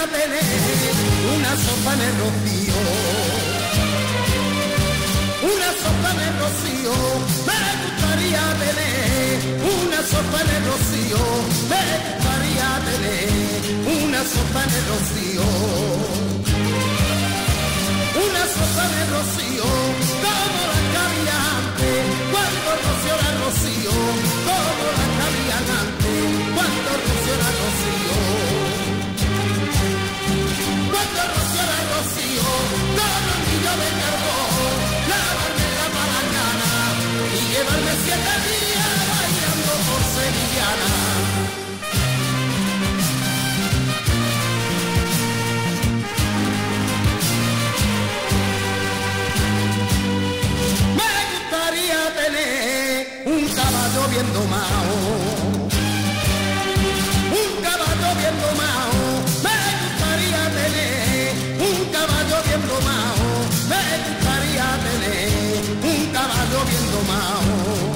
tener una sopa en el rocío. Una sopa en el rocío, me gustaría tener una sopa en el rocío, me gustaría tener una sopa en el rocío. Una sopa en el rocío, como la que había antes, cuando el rocío era rocío, como la que había antes, cuando el rocío era rocío. Cuando el rocío era rocío, como el niño de carbón, lavarme la palangana y llevarme 7 días bailando por sevillana. Me gustaría tener un caballo bien domado, un caballo bien domado. Me gustaría tener un caballo bien domado, me gustaría tener un caballo bien domado,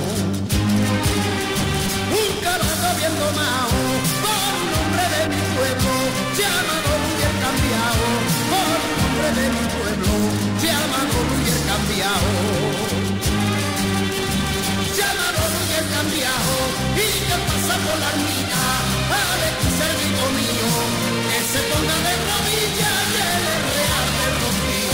un caballo bien domado, por un hombre de mi pueblo, llamado Luis Cambiao, por un hombre de mi pueblo, llamado Luis Cambiao, llamado Luis Cambiao, y que pasa por la ermita, a ver que es el hijo mío, que se ponga de rodillas y el real del rocío.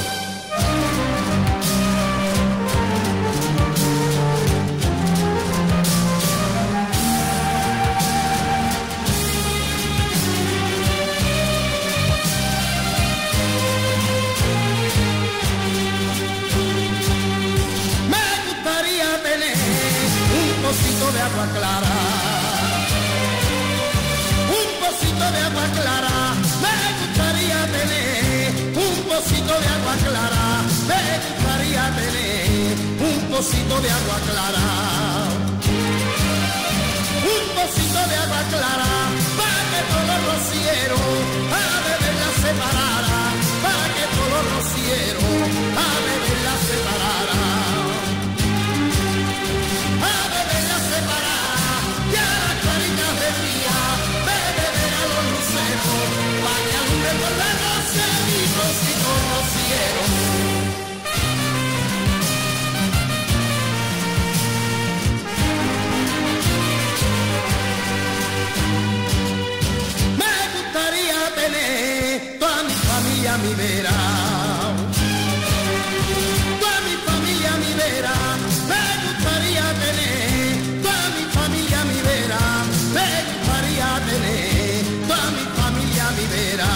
Un pocito de agua clara, un pocito de agua clara, me gustaría tener un pocito de agua clara, me gustaría tener un pocito de agua clara, un pocito de agua clara, para que todos los rocieros a beberla se parara, para que todos los rocieros a beberla se parara. Y a las claritas de día, beber a los luceros, para que alumbre por la noche mi rocito rociero. Me gustaría tener toda mi familia a mi vera, toda mi familia a mi vera, me gustaría tener. Me gustaría tener toda mi familia a mi vera,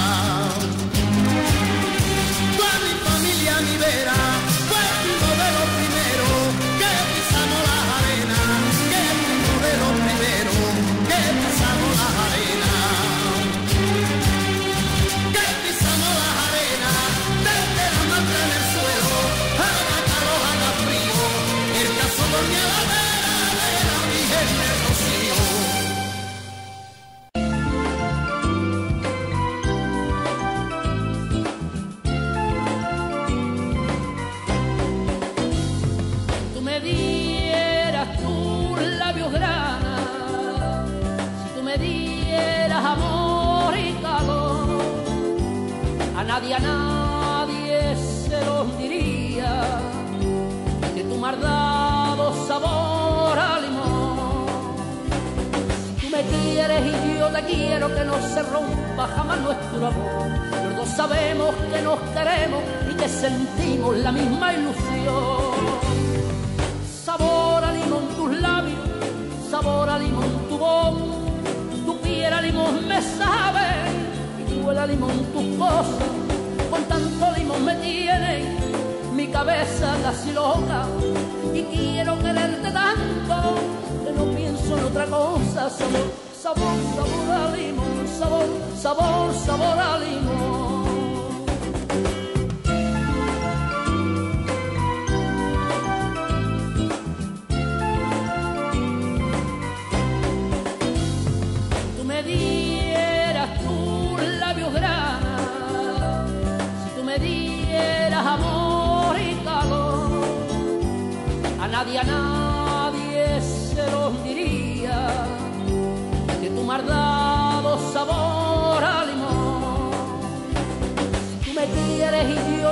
toda mi familia a mi vera, fuimos de los primeros que pisamos las arenas, que fuimos de los primeros que pisamos las arenas, que pisamos las arenas, desde la marcha en el suelo, haga calor, haga frío, el caso dormía a la vera de la Virgen del Rocío. A nadie se los diría que tú me has dado sabor a limón. Si tú me quieres y yo te quiero, que no se rompa jamás nuestro amor. Los dos sabemos que nos queremos y que sentimos la misma ilusión. Sabor a limón tus labios, sabor a limón tu voz, tu piel a limón me sabe y huele a limón tus cosas. Con tanto limón me tiene mi cabeza casi loca y quiero quererte tanto que no pienso en otra cosa. Sabor, sabor, sabor a limón, sabor, sabor, sabor a limón. Tú me dieras tus labios granos, me dieras amor y calor, a nadie se los diría que tú me has dado sabor a limón.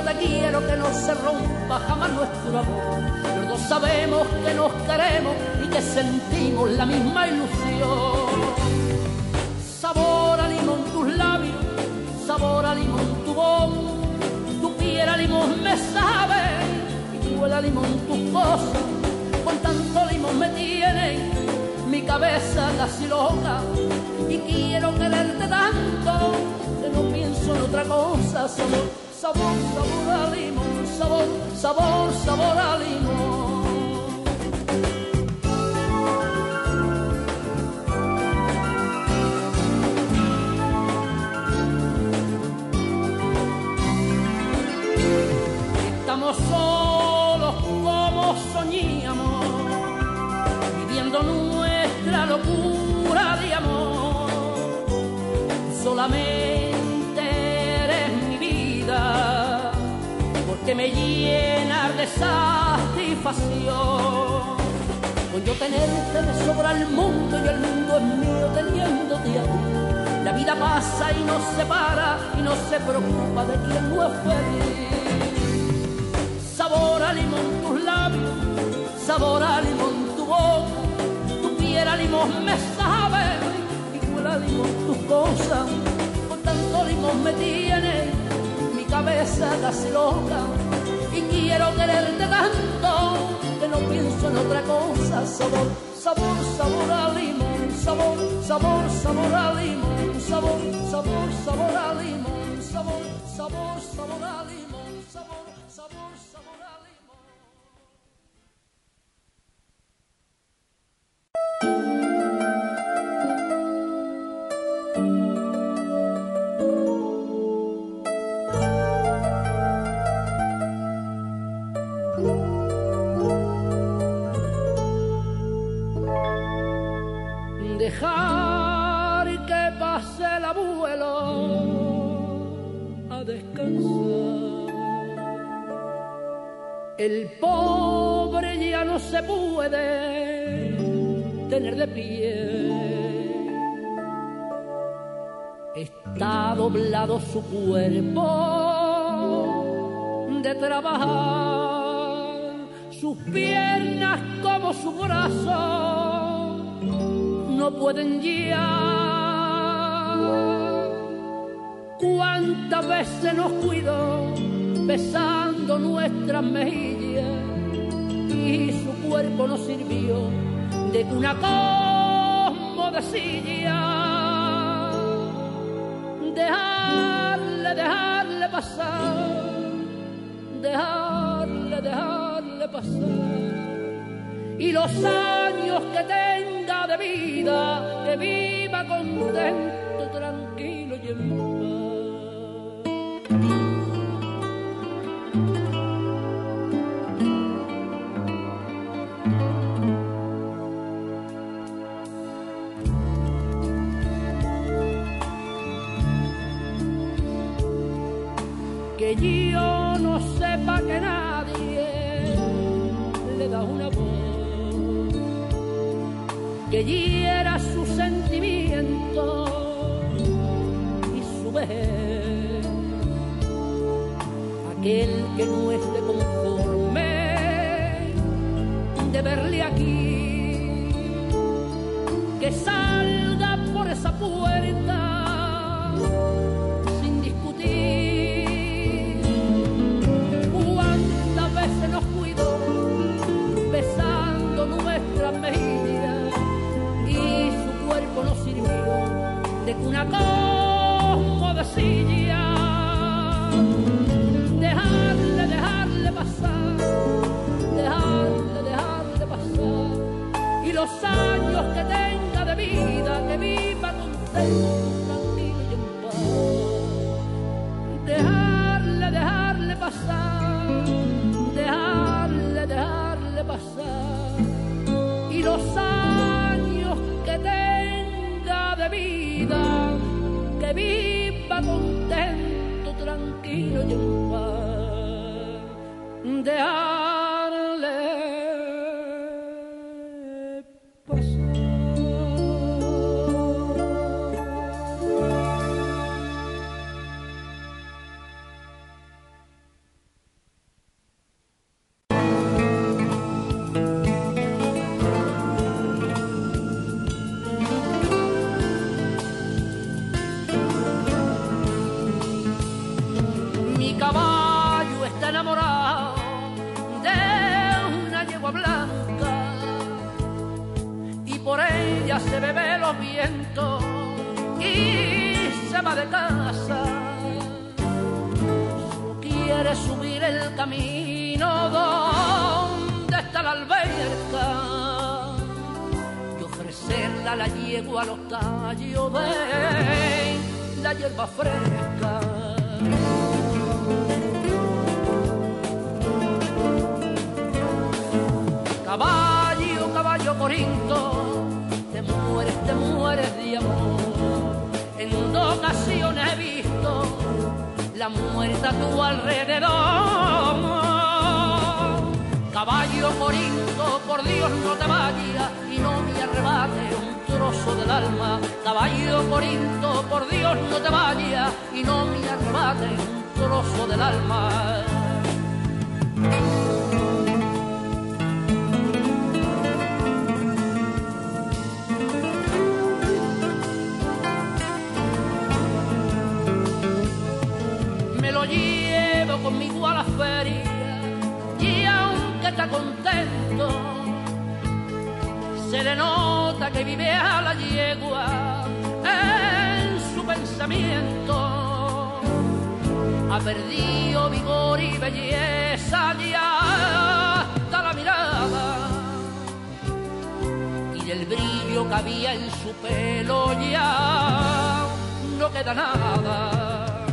te quiero, que no se rompa jamás nuestro amor. Los dos sabemos que nos queremos y que sentimos la misma ilusión. Sabor a limón tus labios, sabor a limón tu voz, tu piel a limón me sabe y huele a limón tus cosas. Con tanto limón me tiene mi cabeza casi loca y quiero quererte tanto que no pienso en otra cosa. Sabor, sabor, sabor a limón, sabor, sabor, sabor a limón. Estamos solos como soñamos, viviendo nuestra locura de amor. Solamente eres mi vida, porque me llena de satisfacción. Con yo tenerte me sobra el mundo y el mundo es mío teniéndote a ti. La vida pasa y nos separa y no se preocupa de quien no es feliz. Sabor a limón tus labios, sabor a limón tu boca, tu piel a limón me sabe y huele a limón tus cosas. Con tanto limón me tiene mi cabeza casi loca y quiero quererte tanto que no pienso en otra cosa. Sabor, sabor, sabor a limón, sabor, sabor, sabor a limón, sabor, sabor, sabor a limón, sabor, sabor, sabor a limón, sabor, sabor, sabor a limón. Dejar que pase el abuelo a descansar. El pobre ya no se puede tener de pie. Está doblado su cuerpo de trabajar, sus piernas como su brazo no pueden ya. Cuántas veces nos cuidó besando nuestras mejillas y su cuerpo nos sirvió de cuna como de silla. Dejarle pasar, dejarle pasar. Y los años que tenga de vida, que viva contento, tranquilo y en paz. Que yo no sepa que nadie le da una voz, que hiera su sentimiento y su vejez. Aquel que no esté conforme de verle aquí, que salga por esa puerta sin discutir. Cuántas veces nos cuidó besando nuestras mejillas y su cuerpo nos sirvió de cuna como de silla. Dejarle pasar, dejarle pasar. Y los años que tenga de vida, que viva contento, tranquilo y en paz. Dejarle pasar, dejarle pasar. Y los años que tenga de vida, que viva contento, tranquilo y en paz. Dejarle pasar. viento y se va de casa. Solo quiere subir el camino donde está la alberca y ofrecerle a la yegua los tallos de la hierba fresca. Caballo, caballo corinto, te mueres de amor. En 2 ocasiones he visto la muerte a tu alrededor. Caballo corinto, por Dios no te vayas y no me arrebate un trozo del alma. Caballo corinto, por Dios no te vayas y no me arrebate un trozo del alma. Lo llevo conmigo a la feria y aunque está contento se le nota que vive a la yegua en su pensamiento. Ha perdido vigor y belleza ya hasta la mirada y del brillo que había en su pelo ya no queda nada.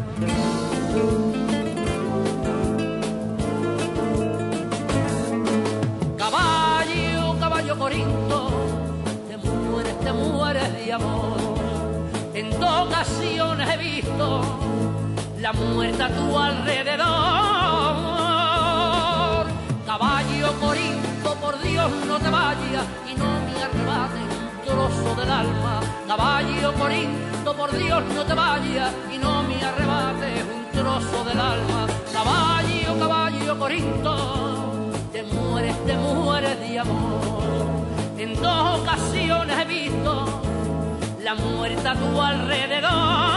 Caballo, caballo corinto, te mueres de amor. En 2 ocasiones he visto la muerte a tu alrededor. Caballo corinto, por Dios no te vayas y no me arrebate un trozo del alma. Caballo corinto, por Dios no te vayas y no me arrebate un trozo del alma. Caballo, caballo corinto, te mueres de amor. En 2 ocasiones he visto la muerte a tu alrededor.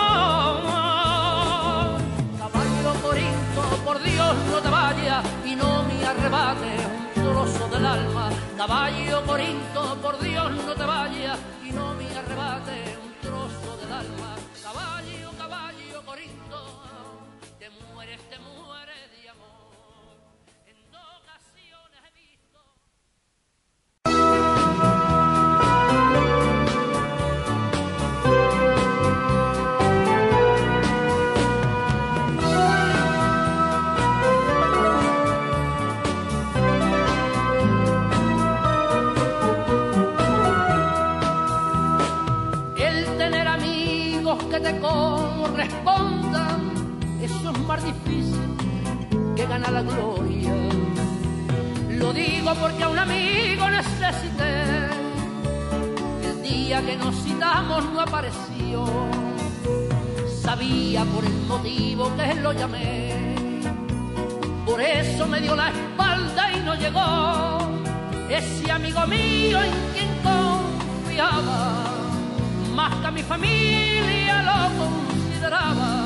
Caballo corinto, por Dios no te vayas y no me arrebate un trozo del alma. Caballo corinto, por Dios no te vayas y no me arrebate un trozo del alma. Caballo, caballo corinto, te mueres de amor. En 2 ocasiones he visto. Que te correspondan, eso es más difícil que ganar la gloria. Lo digo porque a un amigo necesité. El día que nos citamos no apareció. Sabía por el motivo que lo llamé. Por eso me dio la espalda y no llegó. Ese amigo mío en quien confiaba, más que a mi familia lo consideraba.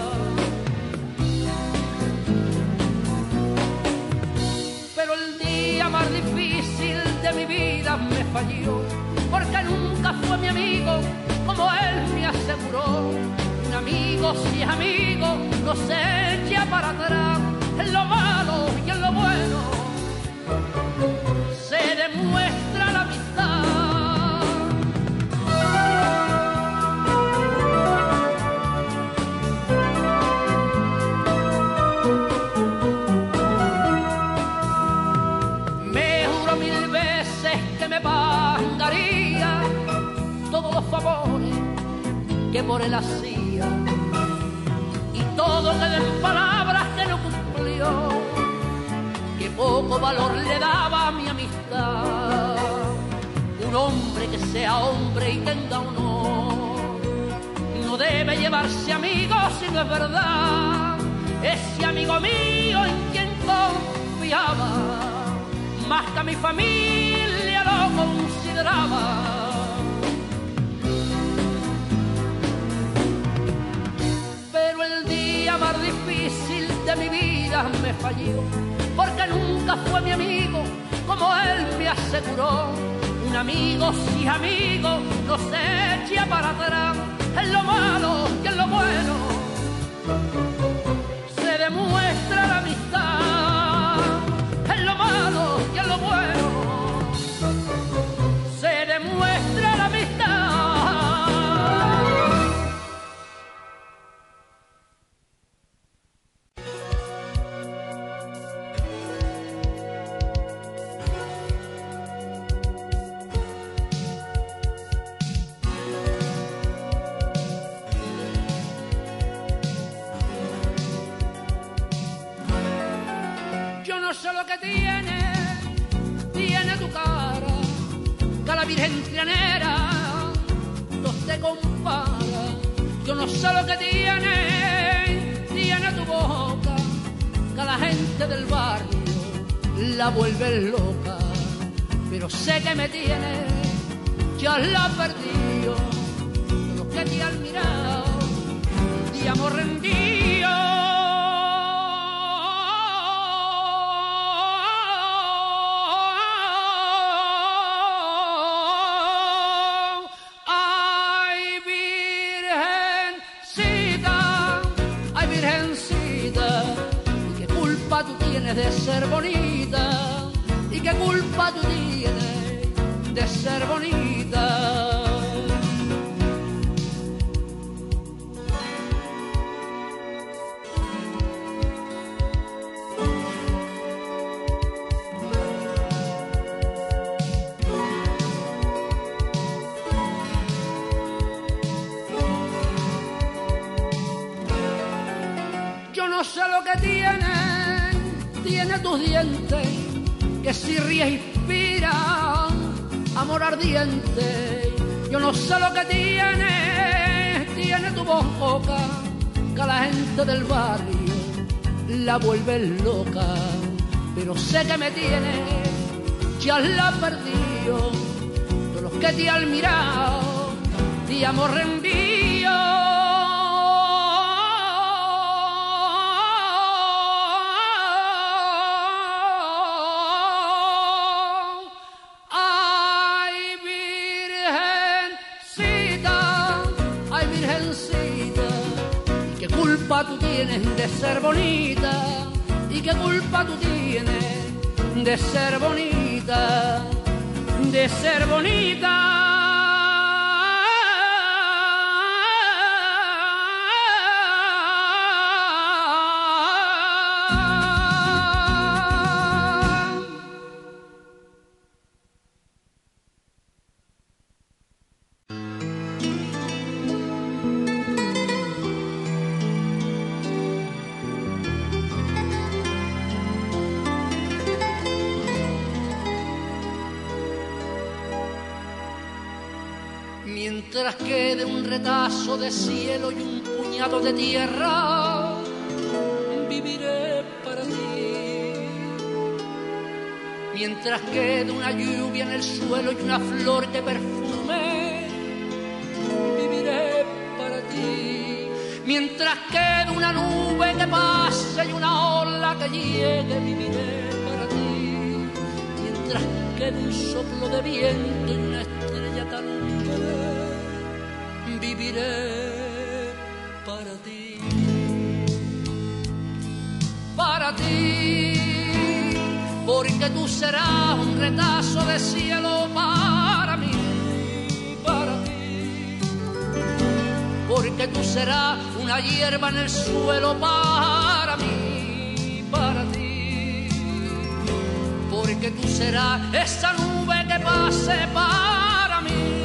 Pero el día más difícil de mi vida me falló, porque nunca fue mi amigo como él me aseguró. Un amigo si es amigo no se echa para atrás, en lo malo y en lo bueno se demuestra la amistad. Favores que por él hacía y todo quedó en palabras que no cumplió, que poco valor le daba a mi amistad. Un hombre que sea hombre y tenga honor no debe llevarse amigos si no es verdad. Ese amigo mío en quien confiaba, más que a mi familia lo consideraba. Más difícil de mi vida me falló, porque nunca fue mi amigo como él me aseguró. un amigo si amigo no se echa para atrás, en lo malo y en lo bueno se demuestra la amistad, en lo malo y en lo bueno se demuestra la amistad. No sé lo que tiene tu cara, que a la Virgen Trianera no te compara. Yo no sé lo que tiene tu boca, que a la gente del barrio la vuelve loca. Pero sé que me tiene, ya la perdido, lo que te han mirado, te amo rendido. De ser bonita, y qué culpa tú tienes de ser bonita. Yo no sé lo que tiene tus dientes, que si ríes inspiran amor ardiente. Yo no sé lo que tiene tu boca, que a la gente del barrio la vuelve loca. Pero sé que me tiene, ya la perdido, todos los que te han mirado, te amo rendido. Tú tienes de ser bonita, y qué culpa tú tienes de ser bonita, de ser bonita. Mientras quede un retazo de cielo y un puñado de tierra, viviré para ti. Mientras quede una lluvia en el suelo y una flor que perfume, viviré para ti. Mientras quede una nube que pase y una ola que llegue, viviré para ti. Mientras quede un soplo de viento y una estrella tan viviré para ti, porque tú serás un retazo de cielo para mí, para ti, porque tú serás una hierba en el suelo para mí, para ti, porque tú serás esa nube que pase para mí.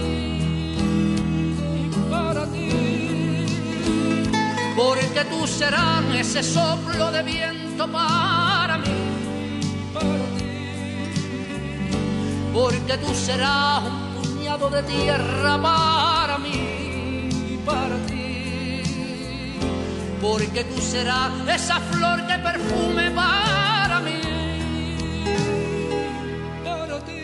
Porque tú serás ese soplo de viento para mí, para ti. Porque tú serás un puñado de tierra para mí, para ti. Porque tú serás esa flor que perfume para mí, para ti.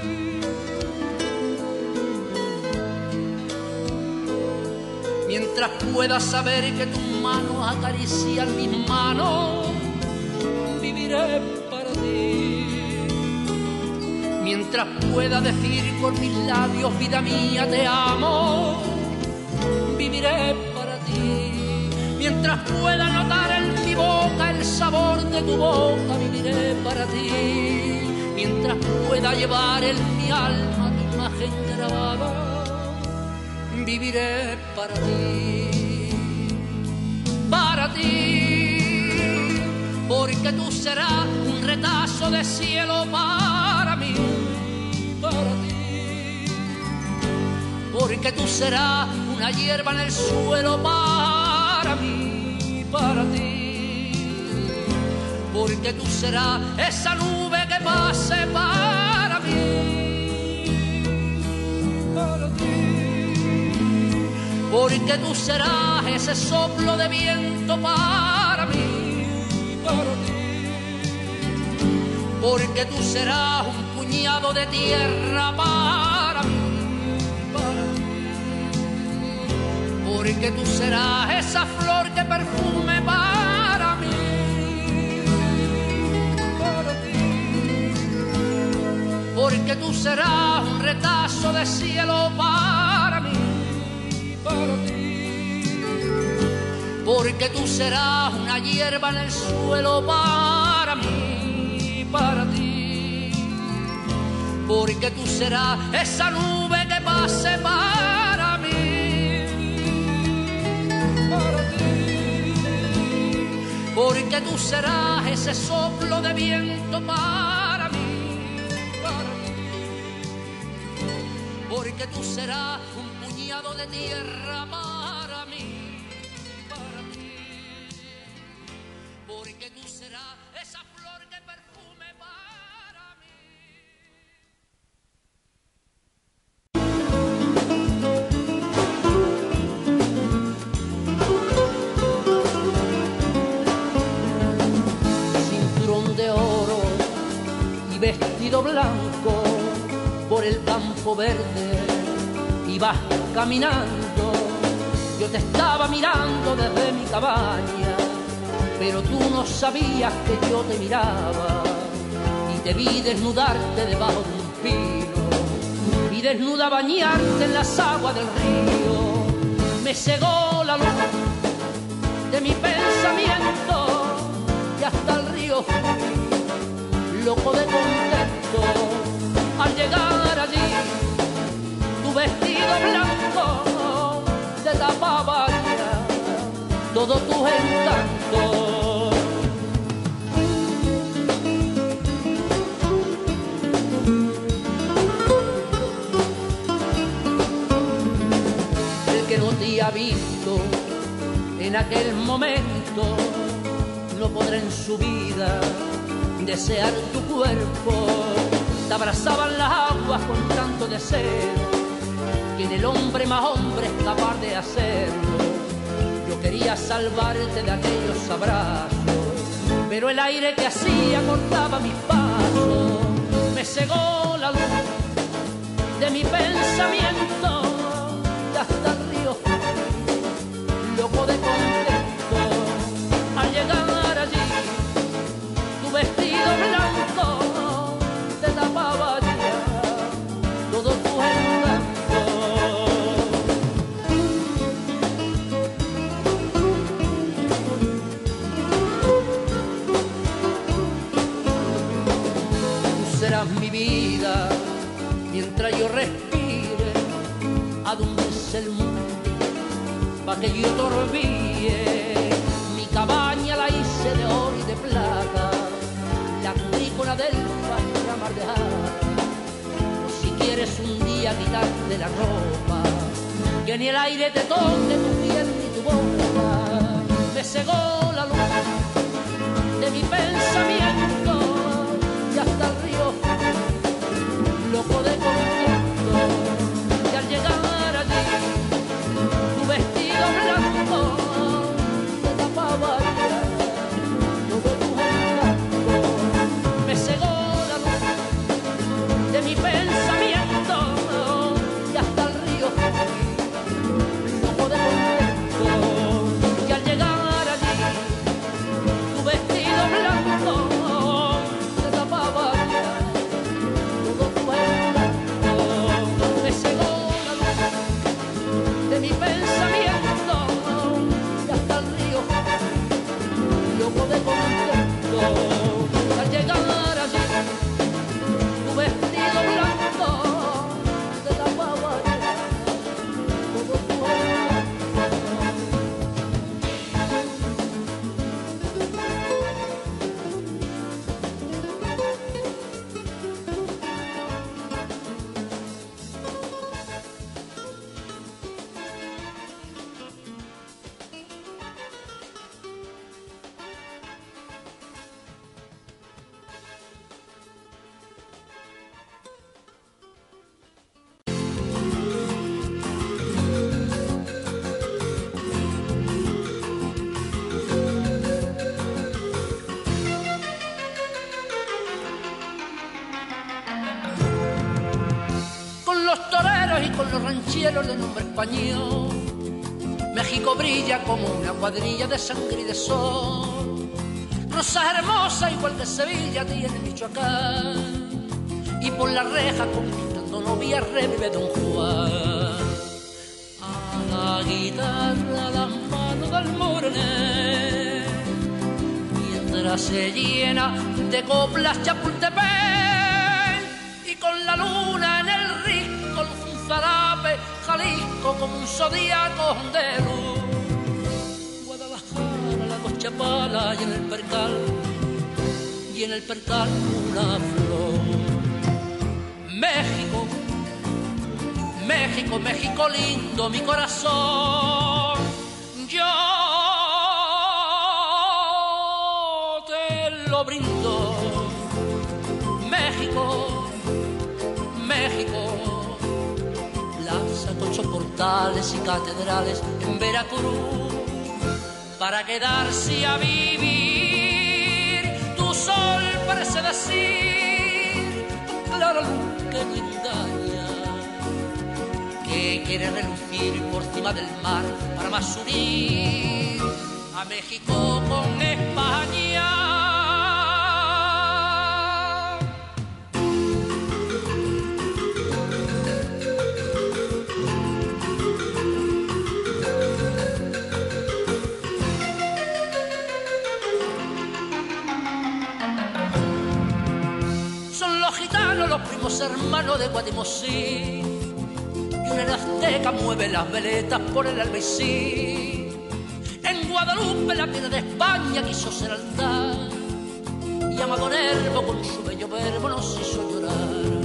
Mientras pueda saber que tus manos acarician mis manos, viviré para ti. Mientras pueda decir con mis labios, vida mía, te amo, viviré para ti. Mientras pueda notar en mi boca el sabor de tu boca, viviré para ti. Mientras pueda llevar en mi alma tu imagen grabada, viviré para ti. Para ti, porque tú serás un retazo de cielo para mí. Para ti, porque tú serás una hierba en el suelo para mí, para ti, porque tú serás esa nube que pase para mí, para ti, porque tú serás ese soplo de viento para mí, para ti, porque tú serás un puñado de tierra para mí, para ti, porque tú serás esa flor que perfume para mí, para ti, porque tú serás un retazo de cielo para mí, para ti, porque tú serás una hierba en el suelo para mí, para ti, porque tú serás esa nube que pase para mí, para ti, porque tú serás ese soplo de viento para mí, para ti, porque tú serás un puñado de tierra para mí, para ti, porque tú serás esa flor que perfume para mí. Cinturón de oro y vestido blanco, por el campo verde ibas caminando. Yo te estaba mirando desde mi cabaña, pero tú no sabías que yo te miraba, y te vi desnudarte debajo de un pino, y desnuda bañarte en las aguas del río. Me cegó la luz de mi pensamiento, y hasta el río fui, loco de contento. Al llegar allí, tu vestido blanco te tapaba ya todos tus encantos. El que no te ha visto en aquel momento no podrá en su vida desear tu cuerpo. Te abrazaban las aguas con tanto deseo que en el hombre más hombre es capaz de hacerlo. Yo quería salvarte de aquellos abrazos, pero el aire que hacía cortaba mis pasos. Me cegó la luz de mi pensamiento, y hasta el río fui, loco de contento. Al llegar allí, tu vestido blanco te tapaba ya todo tu encanto. Tú serás mi vida mientras yo respire, adúmbese el mundo pa' que yo te olvide. Mi cabaña la hice de oro y de plata, la agrícola del mar de Jara. Si quieres un día quitarte la ropa, que ni el aire te toque tu piel ni tu boca. Me cegó la luz de mi pensamiento, y hasta el río fui, loco de contento. Y al llegar allí, tu vestido blanco te tapaba ya todo tu encanto. Me cegó la luz de mi pensamiento, y hasta el río fui, loco de contento. Y al llegar allí, tu vestido blanco español. México brilla como una cuadrilla de sangre y de sol. Rosas hermosas igual que Sevilla tiene Michoacán. Y por la reja conquistando novia revive Don Juan. A la guitarra las manos del Morné, mientras se llena de coplas Chapultepec. Y con la luna en el risco luce un zarape Jalisco como un zodíaco de luz. Guadalajara, la dos Chapala y en el percal una flor. México, México, México lindo, mi corazón, yo te lo brindo. México, México, plaza con sus portales y catedrales en Veracruz, para quedarse a vivir. Tu sol parece decir, clara luz que no engaña, que quiere relucir por cima del mar para más unir a México con España. Son los gitanos, los primos hermanos de Guatimosí, y una azteca mueve las veletas por el Albaicín. En Guadalupe, la tierra de España, quiso ser altar, y Amado Nervo con su bello verbo nos hizo llorar.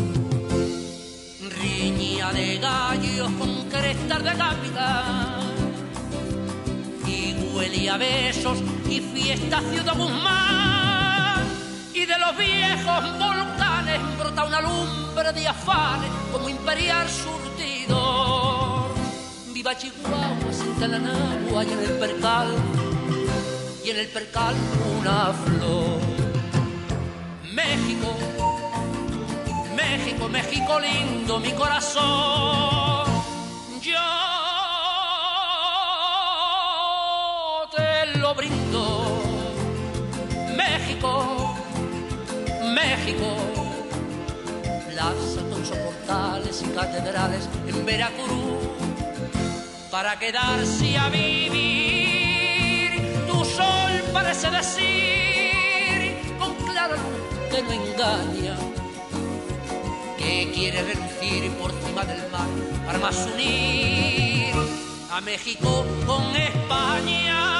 Riña de gallos con crestas de capitán, y huele a besos y fiesta Ciudad Guzmán. Y de los viejos volcanes brota una lumbre de afanes como imperial surtidor. Viva Chihuahua, siente la nagua y en el percal una flor. México, México, México lindo, mi corazón, yo te lo brindo. México, México, plaza con sus portales y catedrales en Veracruz, para quedarse a vivir. Tu sol parece decir, con clara luz que no engaña, que quiere relucir por cima del mar para más unir a México con España.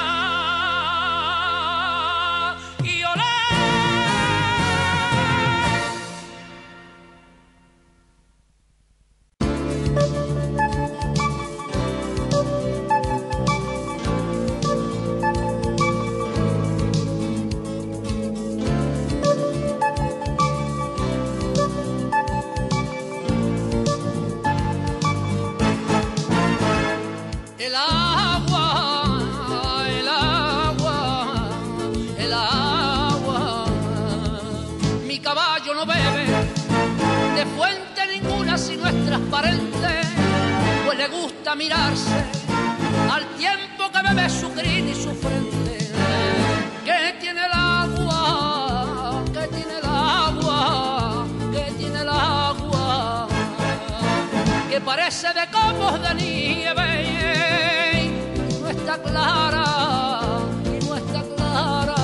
Pues le gusta mirarse al tiempo que bebe su crin y su frente. Que tiene el agua, que tiene el agua, que tiene el agua, que parece de copos de nieve y no está clara, y no está clara.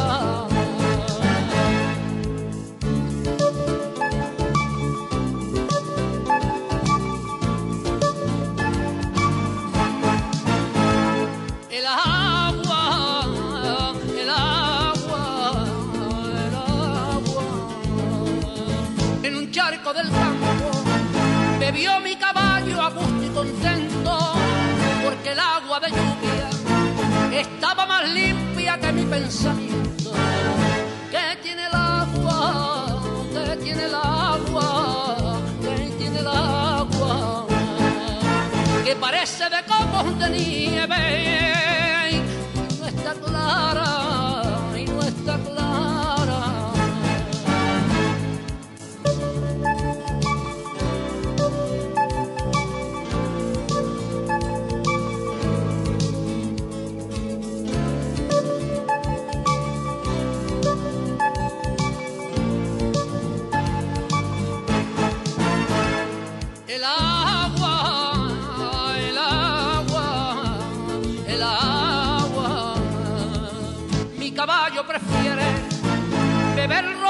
Del campo bebió mi caballo a gusto y contento, porque el agua de lluvia estaba más limpia que mi pensamiento. Que tiene el agua, que tiene el agua, que tiene el agua, que parece de copos de nieve y no está clara, y no está clara.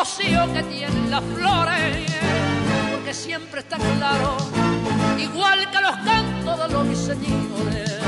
rocío que tienen las flores, porque siempre está claro, igual que los cantos de los ruiseñores.